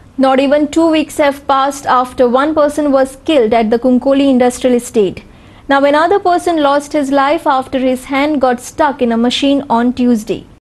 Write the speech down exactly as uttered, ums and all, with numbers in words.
Not even two weeks have passed after one person was killed at the Kunkoli industrial estate. Now another person lost his life after his hand got stuck in a machine on Tuesday.